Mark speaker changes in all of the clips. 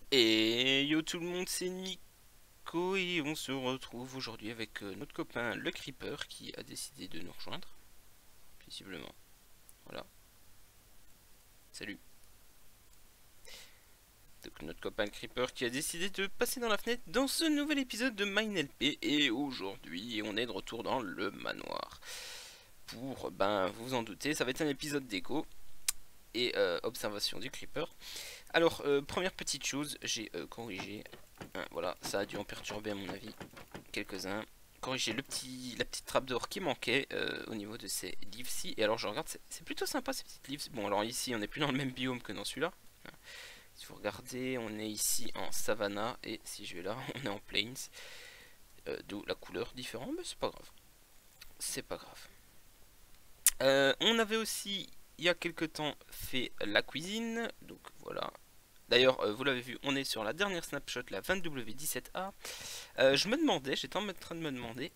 Speaker 1: Et yo tout le monde, c'est Nico et on se retrouve aujourd'hui avec notre copain le Creeper qui a décidé de nous rejoindre, visiblement. Voilà, salut. Donc notre copain le Creeper qui a décidé de passer dans la fenêtre dans ce nouvel épisode de MineLP et aujourd'hui on est de retour dans le manoir. Pour, ben vous en doutez, ça va être un épisode d'écho et observation du Creeper. Alors, première petite chose, j'ai corrigé. Voilà, ça a dû en perturber à mon avis quelques-uns. Corriger la petite trappe d'or qui manquait au niveau de ces livres-ci. Et alors je regarde, c'est plutôt sympa ces petites livres. Bon, alors ici, on n'est plus dans le même biome que dans celui-là. Si vous regardez, on est ici en savannah. Et si je vais là, on est en plains. D'où la couleur différente, mais c'est pas grave. C'est pas grave. On avait aussi, il y a quelques temps, fait la cuisine. Donc voilà. D'ailleurs, vous l'avez vu, on est sur la dernière snapshot, la 20W17A. Je me demandais, j'étais en train de me demander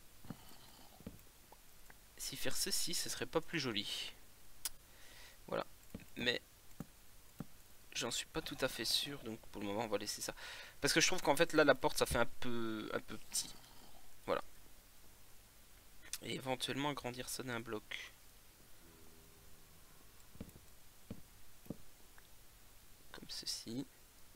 Speaker 1: si faire ceci, ce serait pas plus joli. Voilà. Mais j'en suis pas tout à fait sûr, donc pour le moment, on va laisser ça. Parce que je trouve qu'en fait, là, la porte, ça fait un peu petit. Voilà. Et éventuellement, agrandir ça d'un bloc. Comme ceci.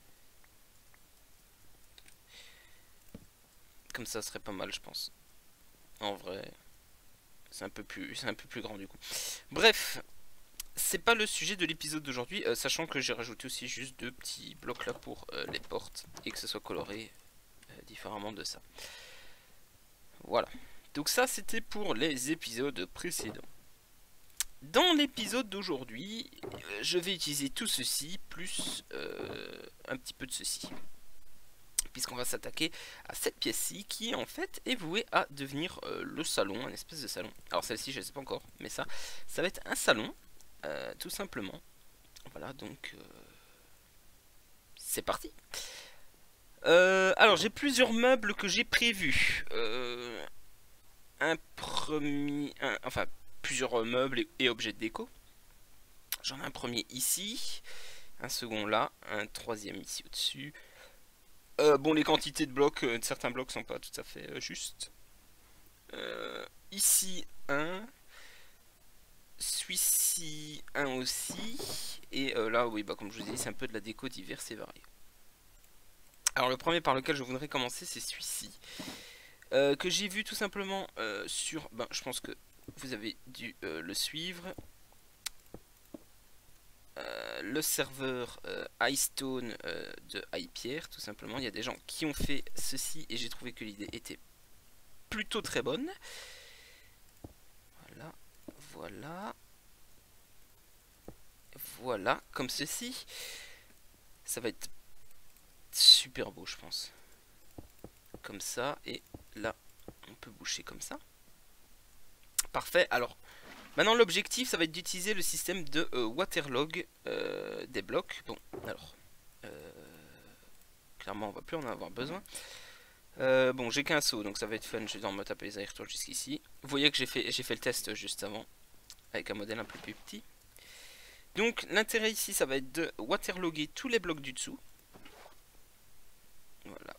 Speaker 1: Comme ça serait pas mal, je pense. En vrai, c'est un peu plus grand du coup. Bref, c'est pas le sujet de l'épisode d'aujourd'hui, sachant que j'ai rajouté aussi juste deux petits blocs là pour les portes et que ce soit coloré différemment de ça. Voilà. Donc ça c'était pour les épisodes précédents. Dans l'épisode d'aujourd'hui, je vais utiliser tout ceci plus un petit peu de ceci. Puisqu'on va s'attaquer à cette pièce-ci qui en fait est vouée à devenir le salon, un espèce de salon. Alors celle-ci je ne sais pas encore, mais ça va être un salon, tout simplement. Voilà, donc c'est parti. Alors j'ai plusieurs meubles que j'ai prévus. Enfin plusieurs meubles et objets de déco. J'en ai un premier ici, un second là, un troisième ici au-dessus. Bon, les quantités de blocs, de certains blocs sont pas tout à fait justes. Ici un, celui-ci un aussi, et là oui, bah comme je vous ai dit, c'est un peu de la déco diverse et variée. Alors le premier par lequel je voudrais commencer, c'est celui-ci. Que j'ai vu tout simplement sur... Ben, je pense que vous avez dû le suivre. Le serveur iStone de iPierre, tout simplement. Il y a des gens qui ont fait ceci et j'ai trouvé que l'idée était plutôt très bonne. Voilà, voilà. Voilà, comme ceci. Ça va être super beau, je pense. Comme ça, et là, on peut boucher comme ça. Parfait, alors... Maintenant l'objectif ça va être d'utiliser le système de waterlog des blocs. Bon alors clairement on va plus en avoir besoin. Bon j'ai qu'un seau donc ça va être fun, je vais me taper les allers-retours jusqu'ici. Vous voyez que j'ai fait le test juste avant avec un modèle un peu plus petit. Donc l'intérêt ici ça va être de waterloguer tous les blocs du dessous. Voilà.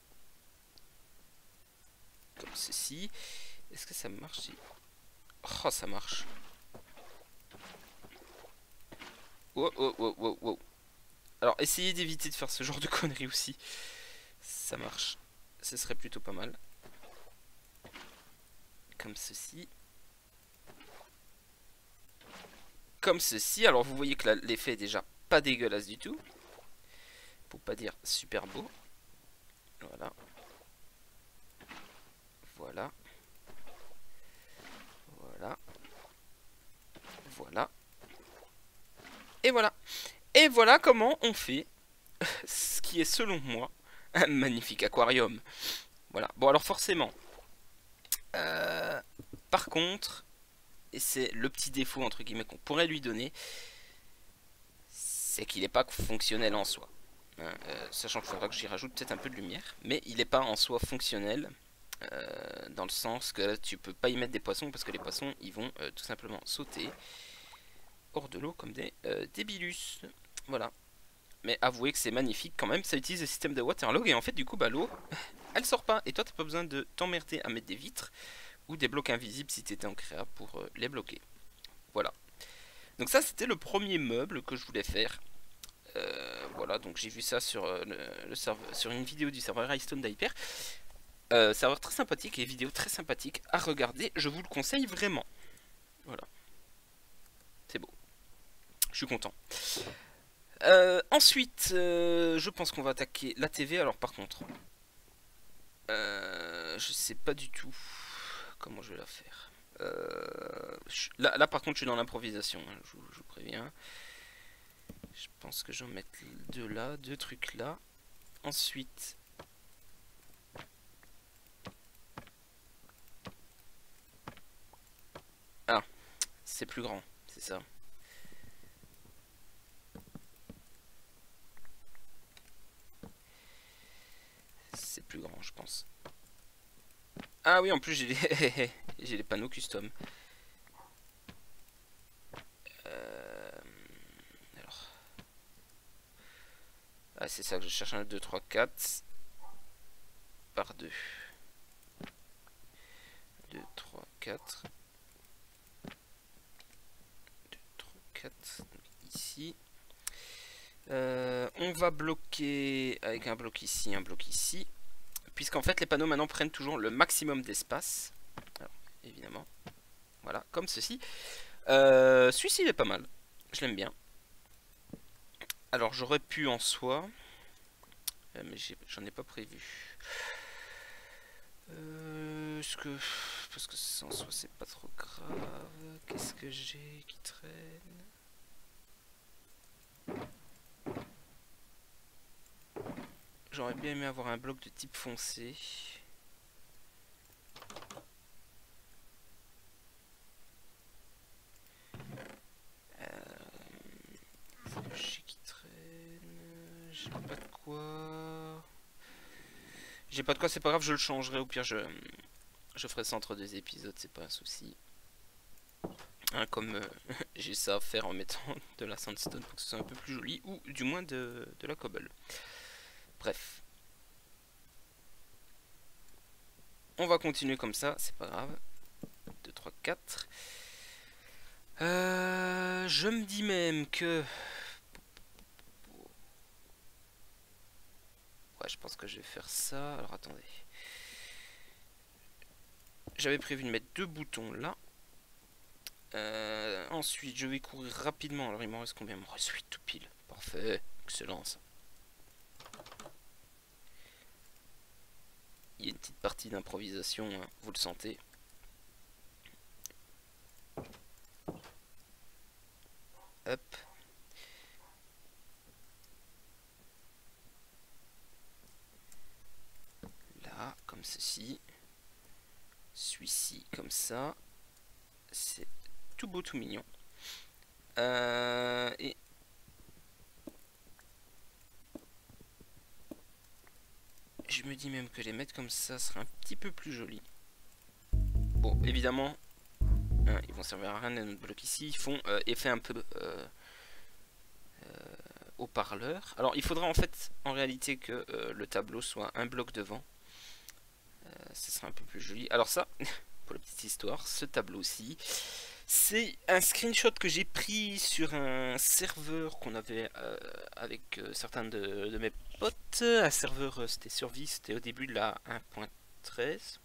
Speaker 1: Comme ceci. Est-ce que ça marche? Oh ça marche. Oh oh oh oh oh. Alors essayez d'éviter de faire ce genre de conneries aussi. Ça marche. Ce serait plutôt pas mal. Comme ceci. Comme ceci. Alors vous voyez que l'effet est déjà pas dégueulasse du tout. Pour pas dire super beau. Voilà. Voilà. Voilà. Voilà. Et voilà. Et voilà comment on fait ce qui est selon moi un magnifique aquarium. Voilà. Bon alors forcément. Par contre, et c'est le petit défaut entre guillemets qu'on pourrait lui donner, c'est qu'il n'est pas fonctionnel en soi. Sachant qu'il faudra que j'y rajoute peut-être un peu de lumière, mais il n'est pas en soi fonctionnel. Dans le sens que tu peux pas y mettre des poissons parce que les poissons ils vont tout simplement sauter hors de l'eau comme des débilus. Voilà. mais avouez que c'est magnifique quand même. Ça utilise le système de waterlog et en fait du coup bah l'eau elle sort pas. Et toi t'as pas besoin de t'emmerder à mettre des vitres ou des blocs invisibles si t'étais en créa pour les bloquer. Voilà. Donc ça c'était le premier meuble que je voulais faire. Voilà, donc j'ai vu ça sur, le serveur, sur une vidéo du serveur Heistone d'Hyper. Serveur très sympathique et vidéo très sympathique à regarder. Je vous le conseille vraiment. Voilà. C'est beau. Je suis content. Ensuite, je pense qu'on va attaquer la TV. Alors par contre, je sais pas du tout comment je vais la faire. Là par contre je suis dans l'improvisation, hein, je vous préviens. Je pense que j'en mets deux là, deux trucs là. Ensuite... Ah, c'est plus grand, c'est ça. C'est plus grand, je pense. Ah oui, en plus j'ai les... j'ai les panneaux custom. Alors... Ah, c'est ça que je cherche, un 2, 3, 4 par 2. 2, 3, 4. 2, 3, 4. Ici. On va bloquer avec un bloc ici, un bloc ici. Puisqu'en fait les panneaux maintenant prennent toujours le maximum d'espace. Alors, évidemment. Voilà, comme ceci. Celui-ci il est pas mal. Je l'aime bien. Alors j'aurais pu en soi. Mais j'en ai pas prévu. Est-ce que... Parce que en soi c'est pas trop grave. Qu'est-ce que j'ai qui traîne? J'aurais bien aimé avoir un bloc de type foncé. J'ai qui traîne. J'ai pas de quoi. J'ai pas de quoi, c'est pas grave, je le changerai. Au pire, je ferai ça entre deux épisodes, c'est pas un souci. Hein, comme j'ai ça à faire en mettant de la sandstone pour que ce soit un peu plus joli, ou du moins de la cobble. Bref. On va continuer comme ça, c'est pas grave. 2, 3, 4. Je me dis même que... Ouais, je pense que je vais faire ça. Alors attendez. J'avais prévu de mettre deux boutons là. Ensuite, je vais courir rapidement. Alors, il m'en reste combien? Il m'en reste 8 tout pile. Parfait. Excellent ça. Il y a une petite partie d'improvisation, hein, vous le sentez. Hop. Là, comme ceci. Celui-ci, comme ça. C'est tout beau, tout mignon. Et je me dis même que les mettre comme ça serait un petit peu plus joli. Bon, évidemment, hein, ils vont servir à rien notre bloc ici. Ils font effet un peu haut-parleur. Alors, il faudra en fait, en réalité, que le tableau soit un bloc devant. Ça serait un peu plus joli. Alors ça, pour la petite histoire, ce tableau-ci, c'est un screenshot que j'ai pris sur un serveur qu'on avait avec certains de mes potes. Un serveur, c'était Survie, c'était au début de la 1.13.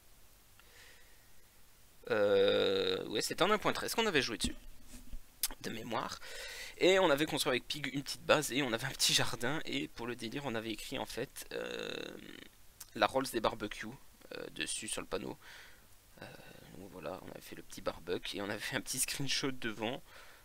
Speaker 1: Ouais, c'était en 1.13 qu'on avait joué dessus, de mémoire. Et on avait construit avec Pig une petite base et on avait un petit jardin. Et pour le délire, on avait écrit en fait la Rolls des barbecues dessus sur le panneau. Donc voilà, on avait fait le petit barbecue et on avait fait un petit screenshot devant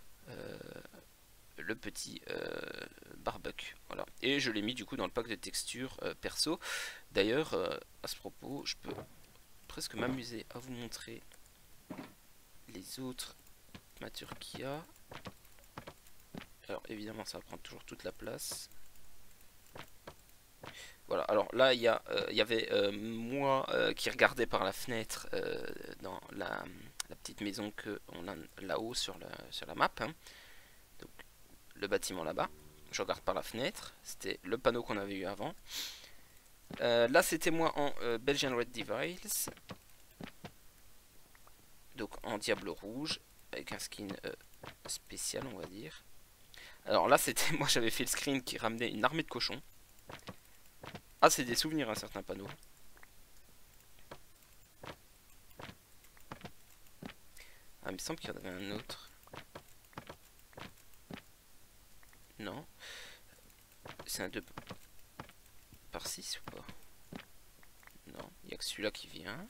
Speaker 1: le petit barbecue. Voilà. Et je l'ai mis du coup dans le pack de textures perso. D'ailleurs, à ce propos, je peux presque m'amuser à vous montrer les autres matures qu'il y a. Alors évidemment ça va prendre toujours toute la place. Voilà, alors là il y avait moi qui regardais par la fenêtre dans la petite maison que on a là-haut sur la map, hein. Donc le bâtiment là-bas, Je regarde par la fenêtre. C'était le panneau qu'on avait eu avant. Là, c'était moi en Belgian Red Devils. Donc en Diable Rouge. Avec un skin spécial, on va dire. Alors là, c'était moi, j'avais fait le screen qui ramenait une armée de cochons. Ah, c'est des souvenirs, un certain panneau. Ah, il me semble qu'il y en avait un autre. Non. C'est un 2 par 6 ou pas? Non, il n'y a que celui-là qui vient.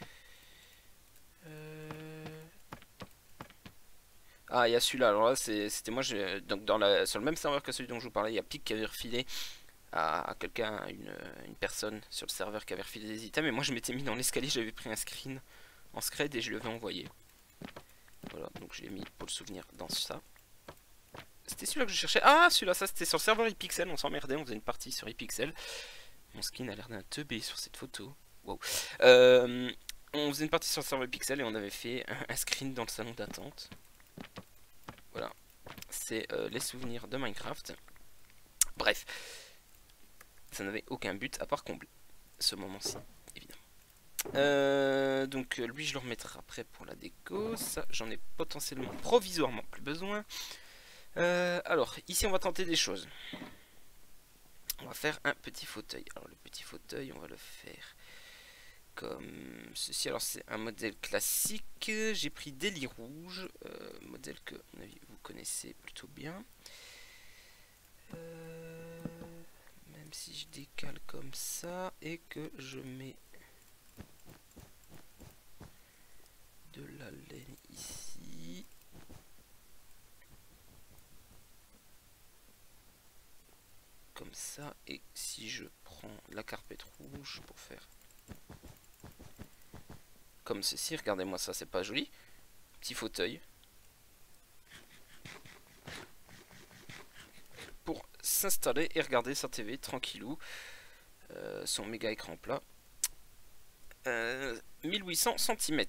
Speaker 1: Ah, il y a celui-là. Alors là, c'était moi. Donc sur le même serveur que celui dont je vous parlais, il y a Pic qui avait refilé à quelqu'un, une personne sur le serveur qui avait refilé des items. Et moi, je m'étais mis dans l'escalier, j'avais pris un screen en scred et je lui avais envoyé. Voilà, donc je l'ai mis pour le souvenir dans ça. C'était celui-là que je cherchais. Ah, celui-là, ça c'était sur le serveur iPixel. On s'emmerdait, on faisait une partie sur iPixel. Mon skin a l'air d'un teubé sur cette photo. Wow. On faisait une partie sur le serveur iPixel et on avait fait un screen dans le salon d'attente. Voilà. C'est les souvenirs de Minecraft. Bref. Ça n'avait aucun but à part combler ce moment-ci, évidemment. Donc lui, je le remettrai après pour la déco. Ça, j'en ai potentiellement provisoirement plus besoin. Alors, ici, on va tenter des choses. On va faire un petit fauteuil. Alors, le petit fauteuil, on va le faire comme ceci. Alors, c'est un modèle classique. J'ai pris des lits rouges. Modèle que, à mon avis, vous connaissez plutôt bien. Même si je décale comme ça et que je mets de la laine ici. Comme ça. Et si je prends la carpette rouge pour faire comme ceci, regardez-moi ça, c'est pas joli. Petit fauteuil. Pour s'installer et regarder sa TV tranquillou. Son méga écran plat. 1800 cm.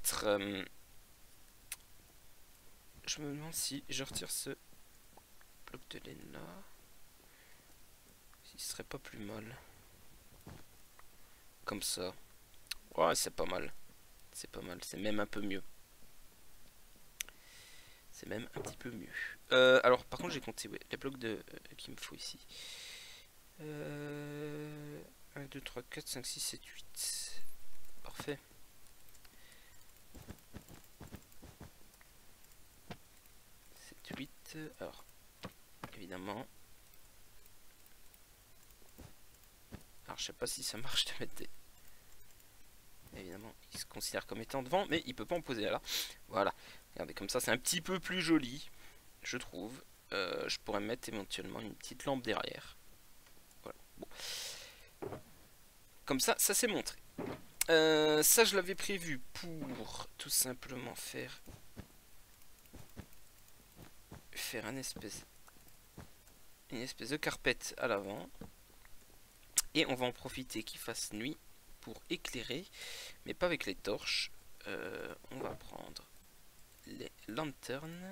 Speaker 1: Je me demande si je retire ce bloc de laine là. Si ce serait pas plus mal. Comme ça. Ouais, c'est pas mal. C'est pas mal, c'est même un peu mieux. C'est même un petit peu mieux. Alors, par contre, j'ai compté les blocs qu'il me faut ici. 1, 2, 3, 4, 5, 6, 7, 8. Parfait. Alors, évidemment. Alors, je sais pas si ça marche de mettre des... Évidemment, il se considère comme étant devant, mais il peut pas en poser là. Voilà. Regardez, comme ça, c'est un petit peu plus joli, je trouve. Je pourrais mettre éventuellement une petite lampe derrière. Voilà. Bon. Comme ça c'est montré. Ça, je l'avais prévu pour tout simplement faire une espèce de carpette à l'avant. Et on va en profiter qu'il fasse nuit pour éclairer, mais pas avec les torches. On va prendre les lanternes.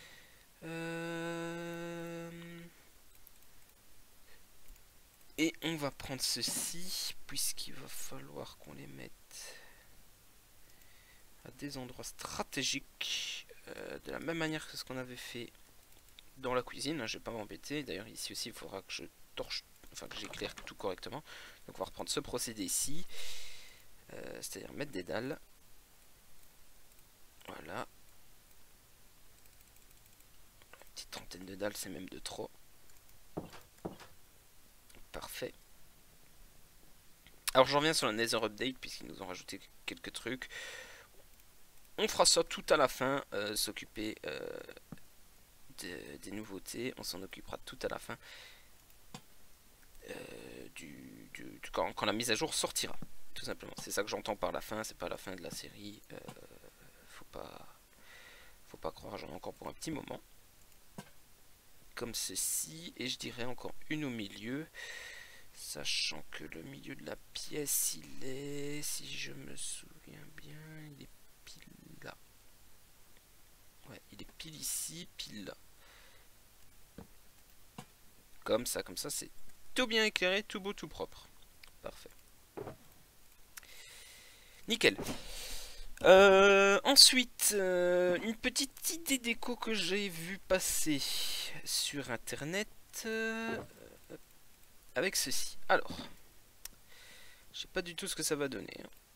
Speaker 1: Et on va prendre ceci, puisqu'il va falloir qu'on les mette à des endroits stratégiques, de la même manière que ce qu'on avait fait dans la cuisine. Je vais pas m'embêter. D'ailleurs, ici aussi, il faudra que je torche, enfin que j'éclaire tout correctement. Donc, on va reprendre ce procédé ici, c'est-à-dire mettre des dalles. Voilà. Une petite trentaine de dalles, c'est même de trop. Parfait. Alors, je reviens sur le Nether Update, puisqu'ils nous ont rajouté quelques trucs. On fera ça tout à la fin, s'occuper des nouveautés. On s'en occupera tout à la fin, quand la mise à jour sortira. Tout simplement. C'est ça que j'entends par la fin, c'est pas la fin de la série. Faut pas croire, j'en ai encore pour un petit moment. Comme ceci, et je dirais encore une au milieu. Sachant que le milieu de la pièce, il est, si je me souviens bien, il est pile là. Ouais, il est pile ici, pile là. comme ça c'est tout bien éclairé, tout beau, tout propre. Parfait. Nickel. Ensuite, une petite idée déco que j'ai vu passer sur internet avec ceci. Alors, je sais pas du tout ce que ça va donner.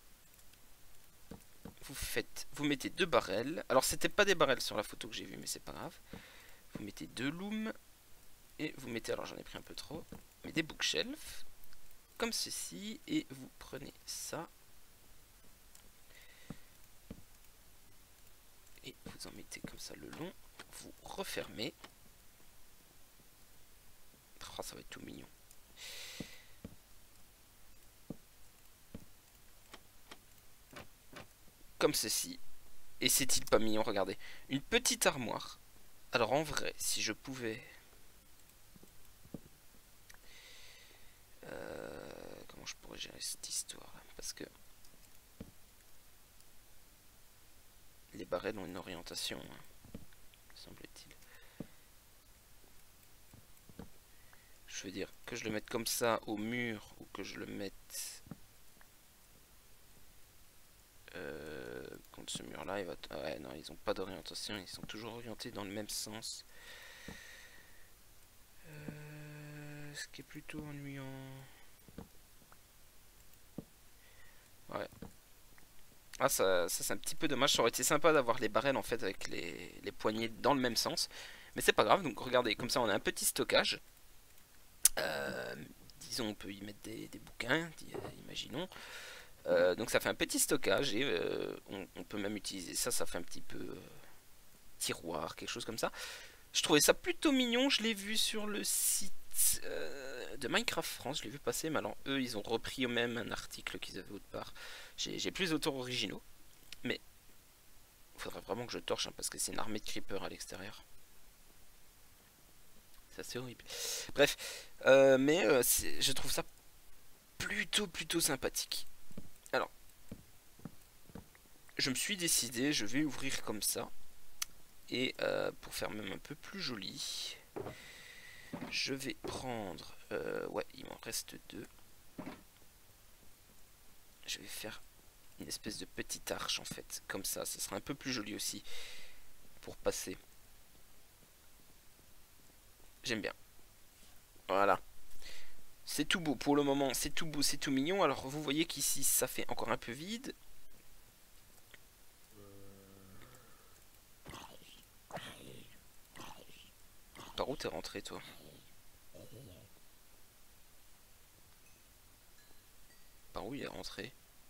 Speaker 1: Vous mettez 2 barrels. Alors, c'était pas des barrels sur la photo que j'ai vue, mais c'est pas grave. Vous mettez 2 looms et vous mettez, alors j'en ai pris un peu trop, mais des bookshelves comme ceci et vous prenez ça. Et vous en mettez comme ça le long, vous refermez. Oh, ça va être tout mignon. Comme ceci. Et c'est-il pas mignon, regardez. Une petite armoire. Alors en vrai, si je pouvais... comment je pourrais gérer cette histoire? Parce que... les barrels ont une orientation, hein, semble-t-il. Je veux dire, que je le mette comme ça au mur ou que je le mette contre ce mur-là, il va... Ah ouais, non, ils n'ont pas d'orientation, ils sont toujours orientés dans le même sens. Ce qui est plutôt ennuyant. Ouais. Ah, ça c'est un petit peu dommage. Ça aurait été sympa d'avoir les barrels en fait avec les poignées dans le même sens. Mais c'est pas grave. Donc regardez, comme ça on a un petit stockage. Disons, on peut y mettre des bouquins, imaginons. Donc ça fait un petit stockage et on peut même utiliser ça. Ça fait un petit peu tiroir, quelque chose comme ça. Je trouvais ça plutôt mignon. Je l'ai vu sur le site de Minecraft France. Je l'ai vu passer. Mais alors, eux, ils ont repris eux-mêmes un article qu'ils avaient autre part. J'ai plus d'auteurs originaux. Mais il faudrait vraiment que je torche, hein, parce que c'est une armée de creepers à l'extérieur. Ça c'est horrible. Bref, je trouve ça plutôt sympathique. Alors, je me suis décidé, je vais ouvrir comme ça. Et pour faire même un peu plus joli, je vais prendre... ouais, il m'en reste 2. Je vais faire une espèce de petite arche en fait, comme ça sera un peu plus joli aussi pour passer. J'aime bien. Voilà. C'est tout beau pour le moment, c'est tout beau, c'est tout mignon. Alors vous voyez qu'ici ça fait encore un peu vide. Par où t'es rentré toi? Par où il est rentré?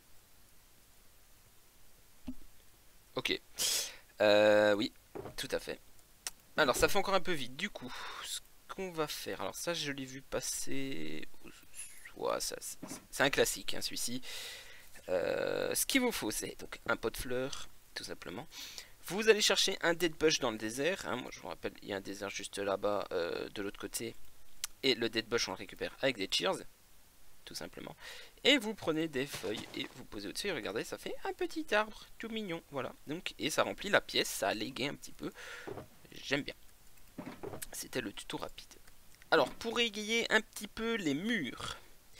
Speaker 1: Ok. Oui, tout à fait. Alors ça fait encore un peu vide. Du coup, ce qu'on va faire... Alors ça je l'ai vu passer... Ouais, c'est un classique, hein, celui-ci. Ce qu'il vous faut, c'est donc un pot de fleurs, tout simplement. Vous allez chercher un dead bush dans le désert. Hein. Moi, je vous rappelle, il y a un désert juste là-bas, de l'autre côté. Et le dead bush, on le récupère avec des cheers, tout simplement. Et vous prenez des feuilles et vous posez au-dessus. Et regardez, ça fait un petit arbre tout mignon. Voilà. Donc, et ça remplit la pièce, ça a légué un petit peu. J'aime bien. C'était le tuto rapide. Alors, pour égayer un petit peu les murs.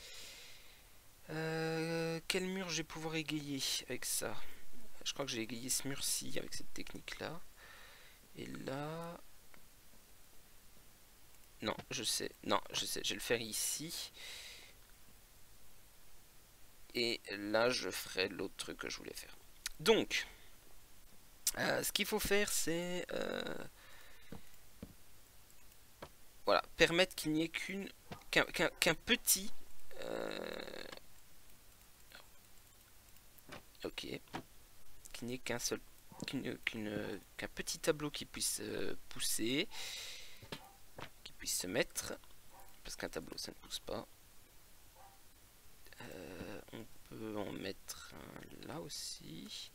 Speaker 1: Quel mur je vais pouvoir égayer avec ça? Je crois que j'ai égayé ce mur-ci avec cette technique-là. Et là... Non, je sais. Non, je sais. Je vais le faire ici. Et là, je ferai l'autre truc que je voulais faire. Donc, ce qu'il faut faire, c'est... voilà, permettre qu'il n'y ait qu'un petit... ok. Qu'il n'y ait qu'un seul... qu'un petit tableau qui puisse pousser, qui puisse se mettre, parce qu'un tableau ça ne pousse pas. On peut en mettre un là aussi,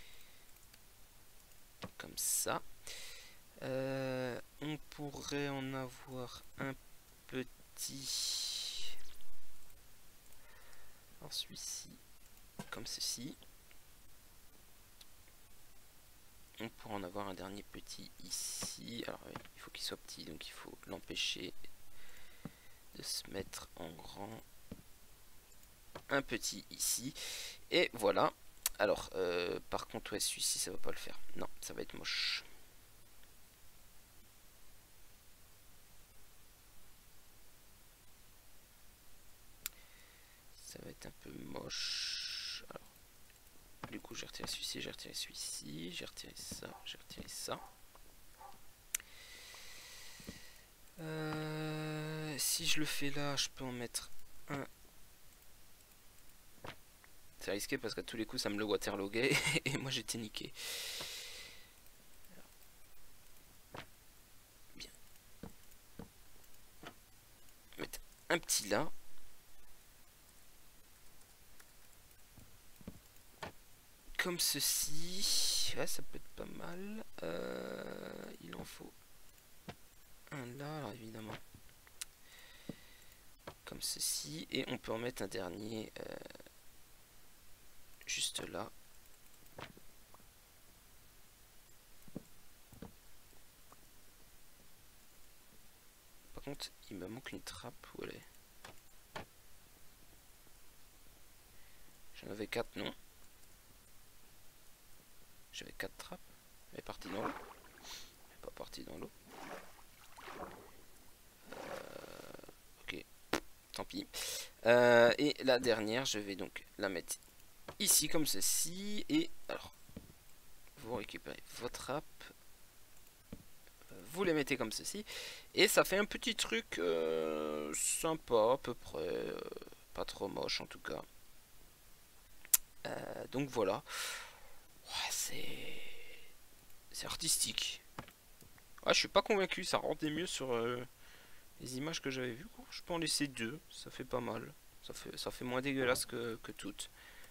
Speaker 1: comme ça. On pourrait en avoir un petit, alors celui-ci, comme ceci. On pourrait en avoir un dernier petit ici. Alors il faut qu'il soit petit, donc il faut l'empêcher de se mettre en grand. Un petit ici. Et voilà. Alors, par contre, ouais, celui-ci, ça va pas le faire. Non, ça va être moche. Ça va être un peu moche. Alors, du coup, j'ai retiré celui-ci, j'ai retiré celui-ci, j'ai retiré ça, j'ai retiré ça. Si je le fais là, je peux en mettre un. C'est risqué parce qu'à tous les coups, ça me le waterloguait et moi j'étais niqué. Bien. Mettre un petit là. Comme ceci. Ouais, ça peut être pas mal. Il en faut un là, alors évidemment. Comme ceci. Et on peut en mettre un dernier juste là. Par contre, il me manque une trappe. Où elle est? J'en avais 4, non? J'avais 4 trappes. Elle est partie dans l'eau. Elle est pas partie dans l'eau. Ok. Tant pis. Et la dernière, je vais donc la mettre ici comme ceci. Et alors, vous récupérez vos trappes. Vous les mettez comme ceci. Et ça fait un petit truc sympa à peu près. Pas trop moche en tout cas. Donc voilà. Ouais, c'est artistique. Ouais, je suis pas convaincu. Ça rendait mieux sur les images que j'avais vues. Je peux en laisser 2. Ça fait pas mal. Ça fait moins dégueulasse que toutes.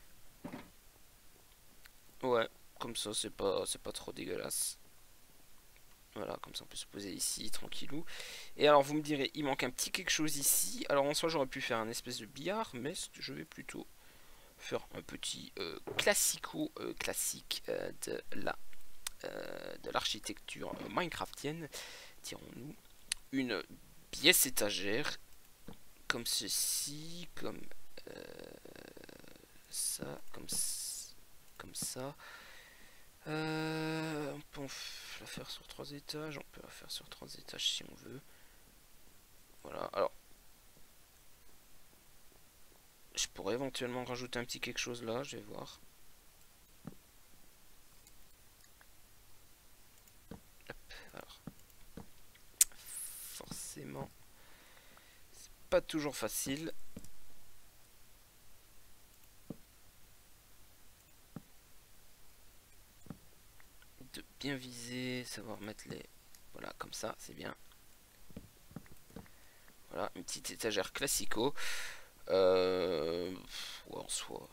Speaker 1: Ouais, comme ça c'est pas trop dégueulasse. Voilà, comme ça on peut se poser ici, tranquillou. Et alors vous me direz, il manque un petit quelque chose ici. Alors en soi j'aurais pu faire un espèce de billard, mais je vais plutôt faire un petit classico classique de l'architecture minecraftienne, dirons-nous. Une pièce étagère, comme ceci, comme ça, comme ça. On peut la faire sur 3 étages, on peut la faire sur 3 étages si on veut. Voilà, alors je pourrais éventuellement rajouter un petit quelque chose là, je vais voir. Hop, alors. Forcément, c'est pas toujours facile. De bien viser, savoir mettre les... Voilà, comme ça, c'est bien. Voilà, une petite étagère classico. Ouais, en soi.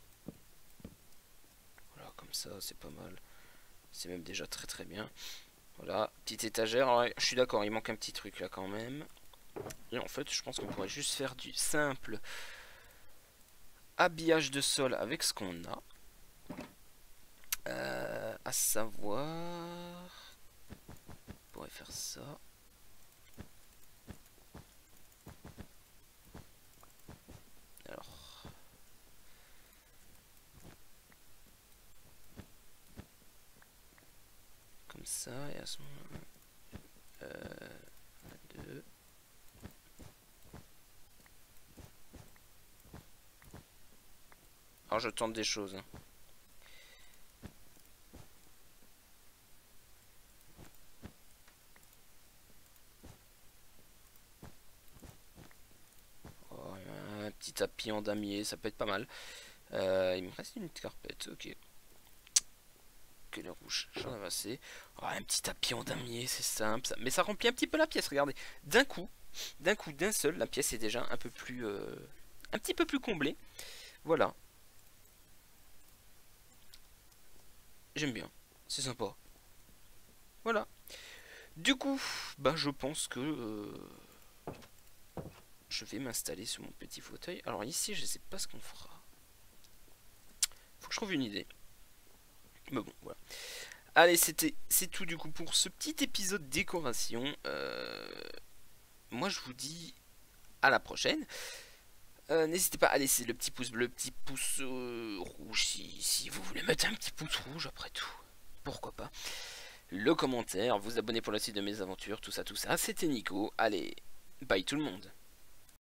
Speaker 1: Voilà, comme ça, c'est pas mal. C'est même déjà très très bien. Voilà, petite étagère. Alors, je suis d'accord, il manque un petit truc là quand même. Et en fait, je pense qu'on pourrait juste faire du simple habillage de sol avec ce qu'on a. À savoir... On pourrait faire ça. Alors... Comme ça, et à ce moment-là... 2... Alors je tente des choses. Oh, un petit tapis en damier, ça peut être pas mal. Il me reste une carpette, ok. Que les rouges, j'en ai assez. Oh, un petit tapis en damier, c'est simple. Mais ça remplit un petit peu la pièce, regardez. D'un coup, d'un seul, la pièce est déjà un peu plus... un petit peu plus comblée. Voilà. J'aime bien, c'est sympa. Voilà. Du coup, bah, je pense que je vais m'installer sur mon petit fauteuil. Alors ici, je sais pas ce qu'on fera. Faut que je trouve une idée. Mais bon, voilà. Allez, c'est tout du coup pour ce petit épisode décoration. Moi, je vous dis à la prochaine. N'hésitez pas à laisser le petit pouce bleu, le petit pouce rouge si vous voulez mettre un petit pouce rouge après tout. Pourquoi pas. Le commentaire, vous abonner pour la suite de mes aventures, tout ça. C'était Nico. Allez, bye tout le monde.